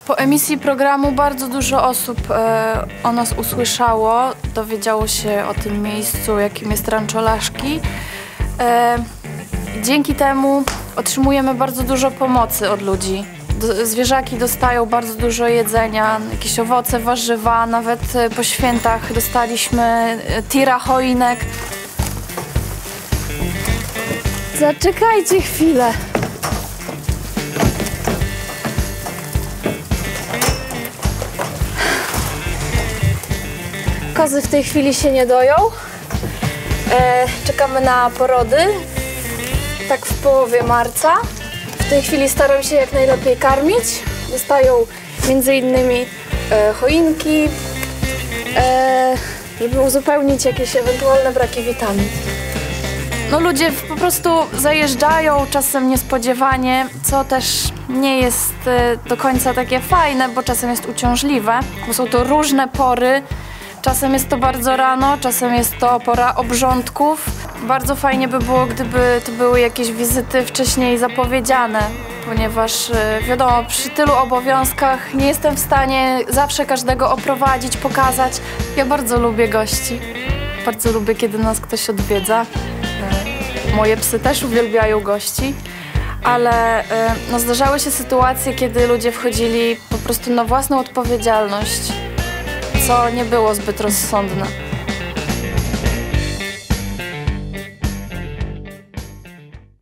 Po emisji programu bardzo dużo osób o nas usłyszało, dowiedziało się o tym miejscu, jakim jest Rancho Laszki. Dzięki temu otrzymujemy bardzo dużo pomocy od ludzi. Zwierzaki dostają bardzo dużo jedzenia, jakieś owoce, warzywa, nawet po świętach dostaliśmy tira choinek. Zaczekajcie chwilę. Kozy w tej chwili się nie doją. Czekamy na porody, tak w połowie marca. W tej chwili staram się jak najlepiej karmić. Dostają m.in. choinki, żeby uzupełnić jakieś ewentualne braki witamin. No ludzie po prostu zajeżdżają czasem niespodziewanie, co też nie jest do końca takie fajne, bo czasem jest uciążliwe, bo są to różne pory. Czasem jest to bardzo rano, czasem jest to pora obrządków. Bardzo fajnie by było, gdyby to były jakieś wizyty wcześniej zapowiedziane, ponieważ wiadomo, przy tylu obowiązkach nie jestem w stanie zawsze każdego oprowadzić, pokazać. Ja bardzo lubię gości. Bardzo lubię, kiedy nas ktoś odwiedza. Moje psy też uwielbiają gości, ale no, zdarzały się sytuacje, kiedy ludzie wchodzili po prostu na własną odpowiedzialność, co nie było zbyt rozsądne.